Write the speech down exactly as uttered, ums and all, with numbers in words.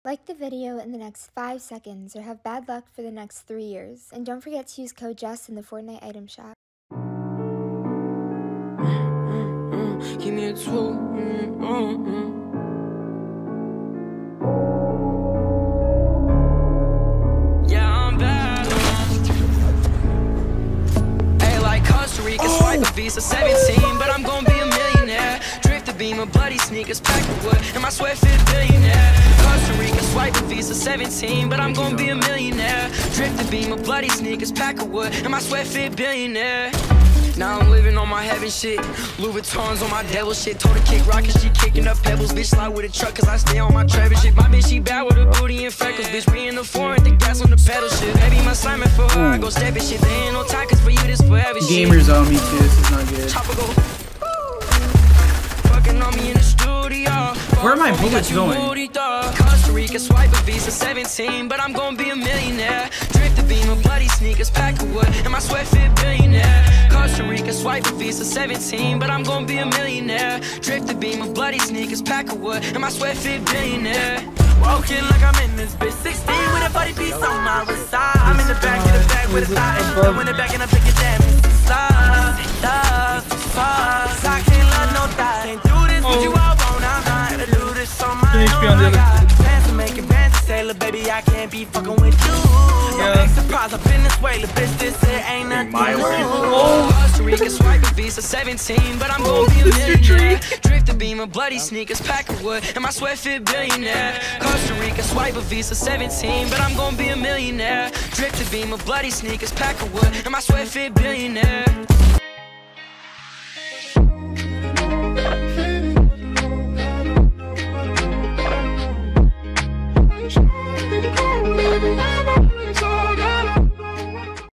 Like the video in the next five seconds or have bad luck for the next three years. And don't forget to use code JUST in the Fortnite item shop. Give me a tool. Mm, mm, mm. Yeah, I'm back. Hey, like Costa Rica, oh. Swipe a Visa seventeen, but I'm gonna be a millionaire. Drift the beam of bloody sneakers, pack of wood, and my sweat fit billionaire. Costa Rica, swipe a Visa seventeen, but I'm gonna be a millionaire. Drift the beam of bloody sneakers, pack of wood, and my sweat fit billionaire. Now I'm living on my heaven shit. Louis Vuitton's on my devil shit. Told her kick rock cause she kicking up pebbles. Bitch slide with a truck cause I stay on my Trevor shit. My bitch she bad with her booty and freckles. Bitch we in the foreign, the gas on the pedal shit. Baby my Simon for her, I go steppin' shit. There ain't no time cause for you this forever shit. Gamers on me too, this is not good. Chopper go fucking on me in the studio. Where are my bullets going? Costa Rica, swipe a Visa seventeen, but I'm gonna be a millionaire. Drift the beam of bloody sneakers, pack of wood, and my sweat fit billionaire. Costa Rica, swipe a Visa seventeen, but I'm gonna be a millionaire. Drift the beam of bloody sneakers, pack of wood, and my sweat fit billionaire. Walking like I'm in this bitch, sixteen with a body piece on my wrist side. I'm in the back of the bag with a thigh, and when the back and I pick it down, it's love, love, fuck. I can't love no die. Can't do this with you all want, I'm not to do this on my own. I got plans to make advances, say, little baby, I can't be fucking with you. I'm ain't surprised, I've been this way, little bitch, this here ain't nothing new. Costa Rica, swipe a Visa seventeen, but I'm gonna be a millionaire. Drift the beam of bloody sneakers, pack of wood, and my sweat fit billionaire. Costa Rica, swipe a Visa seventeen, but I'm gonna be a millionaire. Drift the beam of bloody sneakers, pack of wood, and my sweat fit billionaire. Thank you.